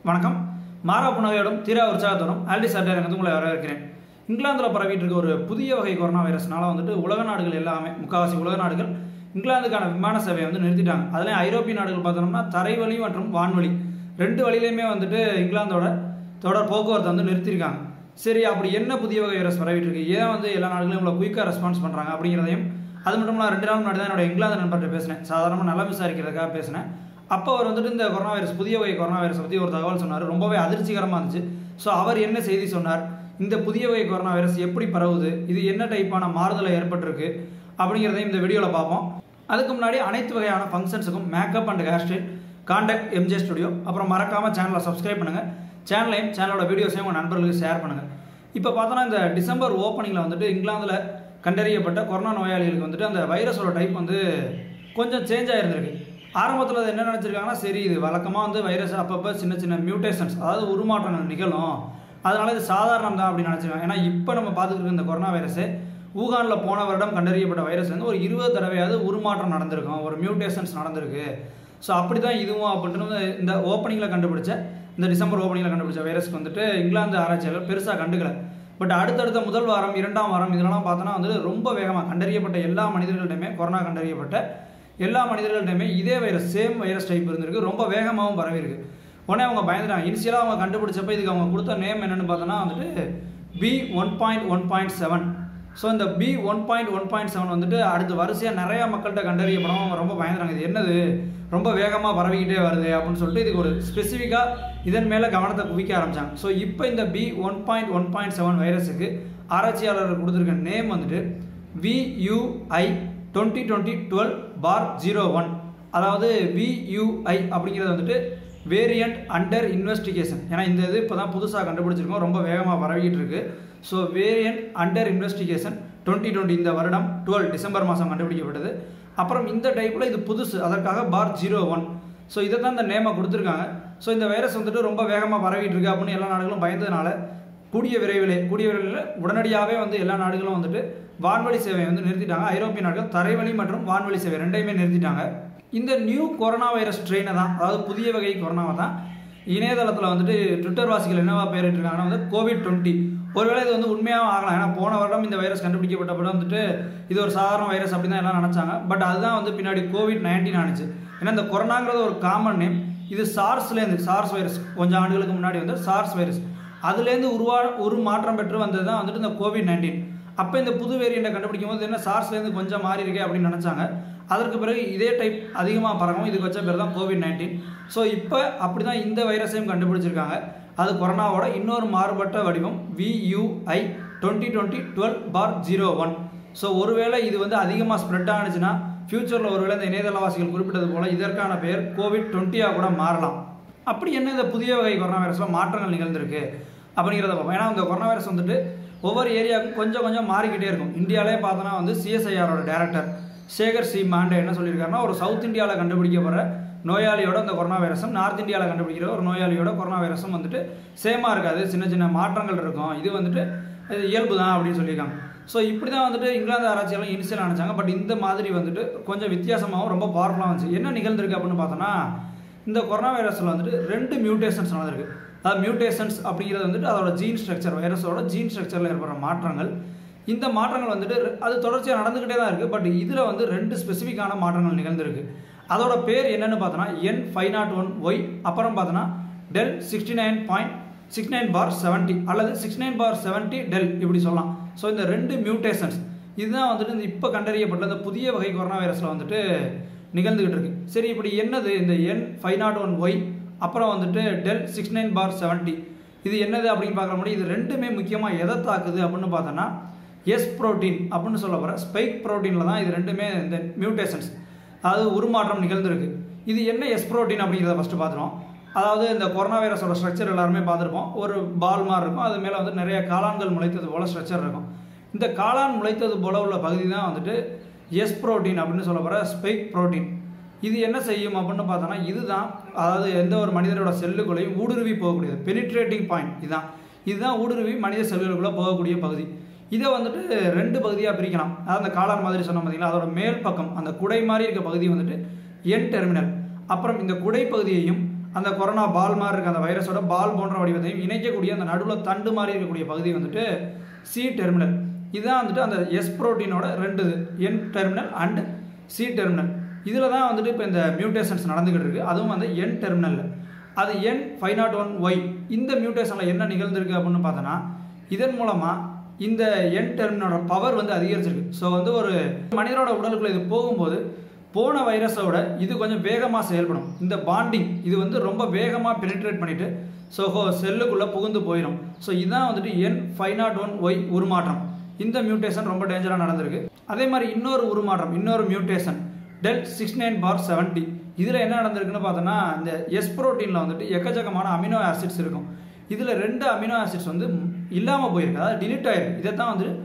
வணக்கம். மாறா புனகையோடும் தீரா உற்சாகத்தோடும் ஆல்டி சார்டர் உங்களை வரவேற்கிறேன். இங்கிலாந்தில் பரவிட்டு இருக்க ஒரு புதிய வகை கொரோனா வைரஸ்னால உலக நாடுகள் எல்லாமே முக்கால்வாசி உலக நாடுகள் இங்கிலாந்துக்கான விமான சேவையை நிறுத்திட்டாங்க. அதுலேயும் ஐரோப்பிய நாடுகள் பார்த்தோம்னா தரைவழி மற்றும் வான்வழி ரெண்டு வழியிலையுமே இங்கிலாந்தோட தொடர் போக்குவரத்தை நிறுத்தியிருக்காங்க. சரி, அப்படி என்ன புதிய வகை வைரஸ் பரவிட்டு இருக்கு, ஏன் எல்லா நாடுகளும் இவ்வளோ குயிக்காக ரெஸ்பான்ஸ் பண்ணுறாங்க அப்படிங்கிறதையும், அது மட்டும் இல்லாமல் 2 நாள் முன்னாடி தான் என்னோட இங்கிலாந்து நண்பர்கிட்ட பேசினேன். சாதாரணமாக நல்லா விசாரிக்கிறதுக்காக பேசினேன். அப்போ அவர் இந்த கொரோனா வைரஸ் புதிய வகை கொரோனா வைரஸ் பற்றி ஒரு தகவல் சொன்னார். ரொம்பவே அதிர்ச்சிகரமாக இருந்துச்சு. ஸோ அவர் என்ன செய்தி சொன்னார், இந்த புதிய வகை கொரோனா வைரஸ் எப்படி பரவுது, இது என்ன டைப்பான மாறுதலை ஏற்பட்டிருக்கு அப்படிங்கிறதையும் இந்த வீடியோவில் பார்ப்போம். அதுக்கு முன்னாடி அனைத்து வகையான ஃபங்க்ஷன்ஸுக்கும் make-up and hair style contact MJ studio. அப்புறம் மறக்காமல் சேனலை சப்ஸ்கிரைப் பண்ணுங்கள். சேனலோட வீடியோஸையும் உங்கள் நண்பர்களுக்கு ஷேர் பண்ணுங்கள். இப்போ பார்த்தோன்னா இந்த டிசம்பர் ஓப்பனிங்கில் இங்கிலாந்தில் கண்டறியப்பட்ட கொரோனா நோயாளிகளுக்கு அந்த வைரஸோட டைப் கொஞ்சம் சேஞ்ச் ஆகிருந்திருக்கு. ஆரம்பத்தில் அது என்ன நினச்சிருக்காங்கன்னா, சரி இது வழக்கமாக வைரஸ் அப்பப்போ சின்ன சின்ன மியூட்டேஷன்ஸ், அதாவது உருமாற்றங்கள் நிகழும், அதனால இது சாதாரணம் தான் அப்படின்னு நினச்சிருக்காங்க. ஏன்னா இப்போ நம்ம பார்த்துக்கிட்டு இந்த கொரோனா வைரஸு ஊகானில் போன வருடம் கண்டறியப்பட்ட வைரஸ் ஒரு 20 தடவையாவது உருமாற்றம் நடந்திருக்கும், ஒரு மியூட்டேஷன்ஸ் நடந்திருக்கு. ஸோ அப்படி தான் இதுவும் அப்படின்ட்டு இந்த ஓப்பனிங்கில் கண்டுபிடிச்ச இந்த டிசம்பர் ஓப்பனிங்கில் கண்டுபிடிச்ச வைரஸ்க்கு இங்கிலாந்து ஆராய்ச்சியாளர் பெருசாக கண்டுக்கல. பட் அடுத்தடுத்த முதல் வாரம் 2ஆம் வாரம் இதெல்லாம் பார்த்தோன்னா ரொம்ப வேகமாக கண்டறியப்பட்ட எல்லா மனிதர்கள்டையுமே கொரோனா கண்டறியப்பட்ட எல்லா மனிதர்கள்டையுமே இதே வைரஸ் சேம் வைரஸ் டைப் இருந்திருக்கு. ரொம்ப வேகமாகவும் பரவிருக்கு. உடனே அவங்க பயந்துட்டாங்க. இனிஷியலாக அவங்க கண்டுபிடிச்சப்போ இதுக்கு அவங்க கொடுத்த நேம் என்னென்னு பார்த்தோன்னா B1.1.7. ஸோ இந்த B1.1.7 அடுத்து வரிசையாக நிறையா மக்கள்கிட்ட கண்டறியப்படும். அவங்க ரொம்ப பயந்துறாங்க, இது என்னது ரொம்ப வேகமாக பரவிக்கிட்டே வருது அப்படின்னு சொல்லிட்டு இதுக்கு ஒரு ஸ்பெசிஃபிக்காக இதன் மேலே கவனத்தை குவிக்க ஆரம்பித்தாங்க. ஸோ இப்போ இந்த B1.1.7 வைரஸுக்கு ஆராய்ச்சியாளர்கள் கொடுத்துருக்க நேம் VUI 2020-12/01. அதாவது VUI அப்படிங்கிறது வேரியண்ட் அண்டர் இன்வெஸ்டிகேஷன். ஏன்னா இந்த இது இப்போ தான் புதுசாக கண்டுபிடிச்சிருக்கோம், ரொம்ப வேகமாக பரவிக்கிட்டு இருக்கு. ஸோ வேரியண்ட் அண்டர் இன்வெஸ்டிகேஷன் 2020 இந்த வருடம் 12 டிசம்பர் மாதம் கண்டுபிடிக்கப்பட்டது. அப்புறம் இந்த டைப்பில் இது புதுசு, அதற்காக /01. ஸோ இதை தான் இந்த நேமை கொடுத்துருக்காங்க. ஸோ இந்த வைரஸ் ரொம்ப வேகமாக பரவிட்டு இருக்கு அப்படின்னு எல்லா நாடுகளும் பயந்ததுனால கூடிய விரைவில் உடனடியாகவே எல்லா நாடுகளும் வான்வழி சேவையை நிறுத்திட்டாங்க. ஐரோப்பிய நாடுகள் தரைவழி மற்றும் வான்வழி சேவை ரெண்டையுமே நிறுத்திட்டாங்க. இந்த நியூ கொரோனா வைரஸ் ட்ரெயினை தான், அதாவது புதிய வகை கொரோனாவை தான் இணையதளத்தில் ட்விட்டர் வாசிகள் என்னவா பேரிட்டு இருக்காங்கன்னா COVID-20. ஒருவேளை இது உண்மையாக ஆகலாம். ஏன்னா போன வருடம் இந்த வைரஸ் கண்டுபிடிக்கப்பட்டப்பட இது ஒரு சாதாரண வைரஸ் அப்படி தான் எல்லாம் நினச்சாங்க. பட் அதுதான் பின்னாடி COVID-19 ஆனிச்சு. ஏன்னா இந்த கொரோனாங்கிறது ஒரு காமன் நேம். இது சார்ஸ் வைரஸ், கொஞ்சம் ஆண்டுகளுக்கு முன்னாடி சார்ஸ் வைரஸ், அதுலேருந்து ஒரு மாற்றம் பெற்று வந்தது தான் இந்த COVID-19. அப்போ இந்த புது வேரியண்ட்டை கண்டுபிடிக்கும் போது என்ன சார்ஸ்லேருந்து கொஞ்சம் மாறி இருக்கே அப்படின்னு நினச்சாங்க. அதற்கு பிறகு இதே டைப் அதிகமாக பரவும், இதுக்கு வச்ச பேர் தான் COVID-19. ஸோ இப்போ அப்படி தான் இந்த வைரஸையும் கண்டுபிடிச்சிருக்காங்க. அது கொரோனாவோட இன்னொரு மாறுபட்ட வடிவம் VUI 2020-12/01. ஸோ ஒருவேளை இது அதிகமாக ஸ்ப்ரெட் ஆனிச்சுன்னா ஃபியூச்சரில் ஒருவேளை இந்த இணையதளவாசிகள் குறிப்பிட்டது போல் இதற்கான பெயர் COVID-20 கூட மாறலாம். அப்படி என்ன இந்த புதிய வகை கொரோனா வைரஸில் மாற்றங்கள் நிகழ்ந்திருக்கு அப்படிங்கிறத பார்ப்போம். ஏன்னா இந்த கொரோனா வைரஸ் ஒவ்வொரு ஏரியாவுக்கும் கொஞ்சம் கொஞ்சம் மாறிக்கிட்டே இருக்கும். இந்தியாவிலே பார்த்தோன்னா CSIRோட டைரக்டர் சேகர் சி மாண்டே என்ன சொல்லியிருக்காருன்னா, ஒரு சவுத் இந்தியாவில் கண்டுபிடிக்கப்படுற நோயாளியோட இந்த கொரோனா வைரஸும் நார்த் இந்தியாவில் கண்டுபிடிக்கிற ஒரு நோயாளியோட கொரோனா வைரஸும் சேமாக இருக்காது, சின்ன சின்ன மாற்றங்கள் இருக்கும், இது இது இயல்பு தான் அப்படின்னு சொல்லியிருக்காங்க. ஸோ இப்படி தான் இங்கிலாந்து ஆராய்ச்சியெல்லாம் இனிஷியல் நினச்சாங்க. பட் இந்த மாதிரி கொஞ்சம் வித்தியாசமாக ரொம்ப பவர்ஃபுல்லாக வந்துச்சு. என்ன நிகழ்ந்திருக்கு அப்படின்னு பார்த்தோன்னா, இந்த கொரோனா வைரஸில் 2 மியூட்டேஷன்ஸ் நடந்திருக்கு. அதாவது மியூட்டேஷன்ஸ் அப்படிங்கிறது அதோட ஜீன் ஸ்ட்ரக்சர், வைரஸோட ஜீன் ஸ்ட்ரக்சரில் ஏற்படுற மாற்றங்கள். இந்த மாற்றங்கள் அது தொடர்ச்சியாக நடந்துக்கிட்டே தான் இருக்குது. பட் இதில் 2 ஸ்பெசிஃபிக்கான மாற்றங்கள் நிகழ்ந்திருக்கு. அதோட பேர் என்னென்னு பார்த்தோன்னா N501Y, அப்புறம் பார்த்தோன்னா Del 69.69/70 அல்லது 69/70 டெல் இப்படி சொல்லலாம். ஸோ இந்த 2 மியூட்டேஷன்ஸ் இதுதான் இந்த இப்போ கண்டறியப்பட்ட இந்த புதிய வகை கொரோனா வைரஸில் நிகழ்ந்துக்கிட்டு இருக்கு. சரி, இப்படி என்னது இந்த N501Y அப்புறம் Del 69/70 இது என்னது அப்படின்னு பார்க்குற முடியும். இது ரெண்டுமே முக்கியமாக எதை தாக்குது அப்படின்னு பார்த்தோன்னா எஸ் புரோட்டீன் அப்படின்னு சொல்ல போகிற ஸ்பைக் புரோட்டீனில் தான் இது ரெண்டுமே இந்த மியூட்டேஷன்ஸ், அதாவது உருமாற்றம் நிகழ்ந்துருக்கு. இது என்ன எஸ் புரோட்டீன் அப்படிங்கிறத ஃபஸ்ட்டு பார்த்துருவோம். அதாவது இந்த கொரோனா வைரஸோட ஸ்ட்ரக்சர் எல்லாருமே பார்த்துருப்போம். ஒரு பால் மாதிரி இருக்கும், அது மேலே நிறைய காளான்கள் முளைத்தது போல் ஸ்ட்ரக்சர் இருக்கும். இந்த காளான் முளைத்தது போல் உள்ள பகுதி தான் எஸ் புரோட்டீன் அப்படின்னு சொல்ல போகிற ஸ்பைக் புரோட்டீன். இது என்ன செய்யும் அப்படின்னு பார்த்தோன்னா, இதுதான் அதாவது எந்த ஒரு மனிதனோட செல்லுக்குள்ளேயும் ஊடுருவி போகக்கூடியது பெனிட்ரேட்டிங் பாயிண்ட். இதுதான் ஊடுருவி மனித செல்லுக்குள்ளே போகக்கூடிய பகுதி. இதை 2 பகுதியாக பிரிக்கலாம். அதாவது அந்த காளான் மாதிரி சொன்ன பார்த்தீங்களா, அதோட மேல் பக்கம் அந்த குடை மாதிரி இருக்க பகுதி என் டெர்மினல். அப்புறம் இந்த குடை பகுதியையும் அந்த கொரோனா பால் மாதிரி இருக்க அந்த வைரஸோட பால் போன்ற வடிவத்தையும் இணைக்கக்கூடிய அந்த நடுவில் தண்டு மாதிரி இருக்கக்கூடிய பகுதி வந்துட்டு சி டெர்மினல். இதுதான் வந்துட்டு அந்த எஸ் புரோட்டீனோட 2 N terminal and C terminal. இதில் தான் வந்துட்டு இப்போ இந்த மியூட்டேஷன்ஸ் நடந்துக்கிட்டு இருக்குது. அதுவும் வந்து என் டெர்மினலில். அது N501Y இந்த மியூட்டேஷனில் என்ன நிகழ்ந்திருக்கு அப்படின்னு பார்த்தோன்னா, இதன் மூலமாக இந்த என் டெர்மினலோட பவர் வந்து அதிகரிச்சிருக்கு. ஸோ வந்து ஒரு மனிதனோட உடலுக்குள்ளே இது போகும்போது போன வைரஸோட இது கொஞ்சம் வேகமாக செயல்படும். இந்த பாண்டிங் இது வந்து ரொம்ப வேகமாக பெனிட்ரேட் பண்ணிவிட்டு ஸோ செல்லுக்குள்ளே புகுந்து போயிடும். ஸோ இதுதான் வந்துட்டு N501Y உருமாற்றம். இந்த மியூட்டேஷன் ரொம்ப டேஞ்சராக நடந்திருக்கு. அதே மாதிரி இன்னொரு உருமாற்றம், இன்னொரு மியூட்டேஷன் del69/70. இதில் என்ன நடந்திருக்குன்னு பார்த்தோன்னா, இந்த எஸ் புரோட்டீனில் வந்துட்டு எக்கச்சக்கமான அமினோ ஆசிட்ஸ் இருக்கும். இதில் 2 அமினோ ஆசிட்ஸ் வந்து இல்லாமல் போயிருக்கு, அதாவது டிலீட் ஆயிருக்கு. இதை தான் வந்து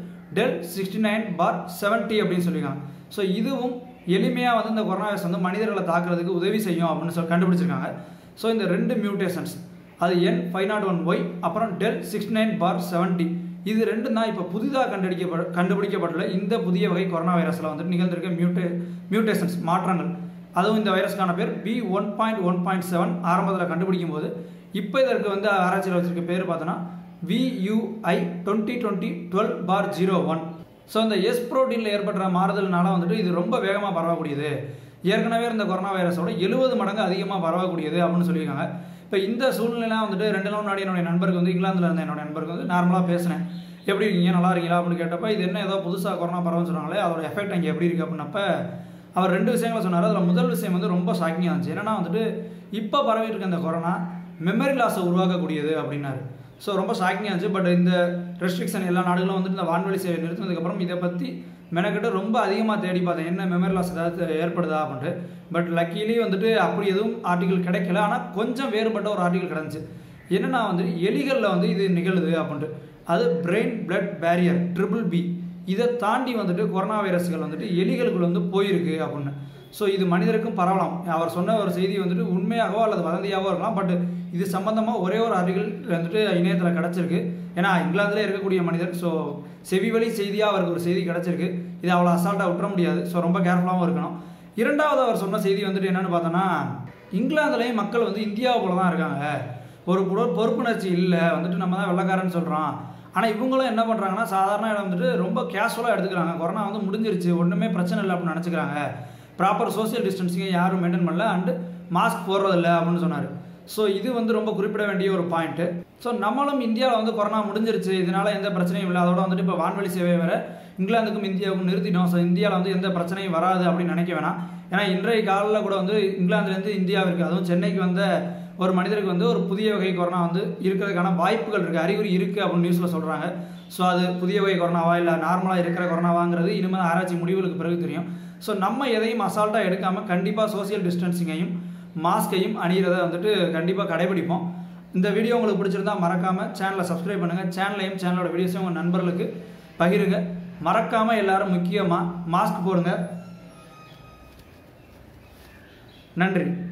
del69/70 அப்படின்னு சொல்லியிருக்காங்க. ஸோ இதுவும் எளிமையாக வந்து இந்த கொரோனா வைரஸ் வந்து மனிதர்களை தாக்குறதுக்கு உதவி செய்யும் அப்படின்னு சொல்லி கண்டுபிடிச்சிருக்காங்க. ஸோ இந்த 2 மியூட்டேஷன்ஸ், அது N501Y அப்புறம் del69/70, இது 2 தான் இப்போ புதிதாக கண்டுபிடிக்கப்பட்டுள்ள இந்த புதிய வகை கொரோனா வைரஸில் வந்துட்டு நிகழ்ந்திருக்க மியூட்டேஷன்ஸ் மாற்றங்கள். அதுவும் இந்த வைரஸ்க்கான பேர் B1.1.7 ஆரம்பத்தில் கண்டுபிடிக்கும் போது, இப்போ இதற்கு வந்து ஆராய்ச்சியில் வச்சிருக்க பேர் பார்த்தோன்னா VUI 2020-12/01. ஸோ இந்த எஸ் புரோட்டீனில் ஏற்படுற மாறுதல்னால வந்துட்டு இது ரொம்ப வேகமாக பரவக்கூடியது. ஏற்கனவே இந்த கொரோனா வைரஸோட 70 மடங்கு அதிகமாக பரவக்கூடியது அப்படின்னு சொல்லியிருக்காங்க. இப்போ இந்த சூழ்நிலைலாம் வந்துட்டு 2 நாள் முன்னாடி என்னுடைய நண்பருக்கு வந்து இங்கிலாந்தில் இருந்த என்னோட நண்பருக்கு வந்து நார்மலாக பேசினேன், எப்படி இருக்கீங்க, நல்லா இருக்கீங்களா அப்படின்னு கேட்டப்போ, இது என்ன ஏதோ புதுசாக கொரோனா பரவன்னு சொன்னாங்களே, அதோட எஃபெக்ட் அங்கே எப்படி இருக்குது அப்படின்னப்ப அவர் 2 விஷயங்களை சொன்னார். அதில் முதல் விஷயம் வந்து ரொம்ப ஷாக்கிங்காக இருந்துச்சு. என்னன்னா வந்துட்டு இப்போ பரவிட்டு இருக்க இந்த கொரோனா மெமரி லாஸை உருவாக்கக்கூடியது அப்படின்னாரு. ஸோ ரொம்ப ஷாக்கிங்காக இருந்துச்சு. பட் இந்த ரெஸ்ட்ரிக்ஷன் எல்லா நாடுகளும் வந்துட்டு இந்த வான்வெளி சேவை நிறுத்தினதுக்கப்புறம் இதை பற்றி மெனக்கிட்ட ரொம்ப அதிகமாக தேடி பார்த்தேன், என்ன மெமரி லாஸ் ஏதாவது ஏற்படுதா அப்படின்ட்டு. பட் லக்கிலி வந்துட்டு அப்படி எதுவும் ஆர்டிகல் கிடைக்கல. ஆனால் கொஞ்சம் வேறுபட்ட ஒரு ஆர்டிகல் கிடந்துச்சு. என்னென்னா வந்து எலிகளில் வந்து இது நிகழுது அப்படின்ட்டு. அது பிரெயின் பிளட் பேரியர் BBB இதை தாண்டி வந்துட்டு கொரோனா வைரஸ்கள் வந்துட்டு எலிகளுக்குள்ள வந்து போயிருக்கு அப்படின்னு. ஸோ இது மனிதருக்கும் பரவலாம். அவர் சொன்ன ஒரு செய்தி வந்துட்டு உண்மையாகவோ அல்லது வதந்தியாகவோ இருக்கலாம். பட் இது சம்பந்தமாக ஒரே ஒரு ஆர்டிகல் வந்துட்டு இணையத்தில் கிடச்சிருக்கு. ஏன்னா இங்கிலாந்தில் இருக்கக்கூடிய மனிதர், ஸோ செவி வழி செய்தியாக அவருக்கு ஒரு செய்தி கிடச்சிருக்கு. இது அவ்வளோ அசால்ட்டாக விட்டுற முடியாது. ஸோ ரொம்ப கேர்ஃபுல்லாகவும் இருக்கணும். இரண்டாவது அவர் சொன்ன செய்தி வந்துட்டு என்னென்னு பார்த்தோன்னா, இங்கிலாந்துலேயும் மக்கள் வந்து இந்தியாவை போல தான் இருக்காங்க, ஒரு பொறுப்புணர்ச்சி இல்லை, வந்துட்டு நம்ம தான் வெள்ளைக்காரன்னு சொல்கிறோம். ஆனால் இவங்களும் என்ன பண்ணுறாங்கன்னா, சாதாரண இடம் வந்துட்டு ரொம்ப கேஷுவலாக எடுத்துக்கிறாங்க. கொரோனா வந்து முடிஞ்சிருச்சு, ஒன்றுமே பிரச்சனை இல்லை அப்படின்னு நினச்சிக்கிறாங்க. ப்ராப்பர் சோசியல் டிஸ்டன்சிங்கை யாரும் மெயின்டைன் பண்ணல அண்டு மாஸ்க் போடுறதில்லை அப்படின்னு சொன்னார். ஸோ இது வந்து ரொம்ப குறிப்பிட வேண்டிய ஒரு பாயிண்ட்டு. ஸோ நம்மளும் இந்தியாவில் வந்து கொரோனா முடிஞ்சிருச்சு, இதனால் எந்த பிரச்சனையும் இல்லை, அதோட வந்துட்டு இப்போ வான்வெளி சேவை வேறு இங்கிலாந்துக்கும் இந்தியாவுக்கும் நிறுத்திட்டோம். ஸோ இந்தியாவில் வந்து எந்த பிரச்சனையும் வராது அப்படின்னு நினைக்க வேணாம். ஏன்னா இன்றைய காலில் கூட வந்து இங்கிலாந்துலேருந்து இந்தியாவிற்கு, அதுவும் சென்னைக்கு வந்த ஒரு மனிதருக்கு வந்து ஒரு புதிய வகை கொரோனா வந்து இருக்கிறதுக்கான வாய்ப்புகள் இருக்குது, அறிகுறி இருக்குது அப்படின்னு நியூஸில் சொல்கிறாங்க. ஸோ அது புதிய வகை கொரோனாவா இல்லை நார்மலாக இருக்கிற கொரோனாவாங்கிறது இனிமேல் ஆராய்ச்சி முடிவுகளுக்கு பிறகு தெரியும். ஸோ நம்ம எதையும் அசால்ட்டாக எடுக்காமல் கண்டிப்பாக சோசியல் டிஸ்டன்சிங்கையும் மாஸ்கையும் அணிகிறத வந்துட்டு கண்டிப்பாக கடைபிடிப்போம். இந்த வீடியோ உங்களுக்கு பிடிச்சிருந்தா மறக்காமல் சேனலை சப்ஸ்கிரைப் பண்ணுங்கள். சேனலோட வீடியோஸையும் உங்கள் நண்பர்களுக்கு பகிருங்க. மறக்காமல் எல்லாரும் முக்கியமாக மாஸ்க் போடுங்க. நன்றி.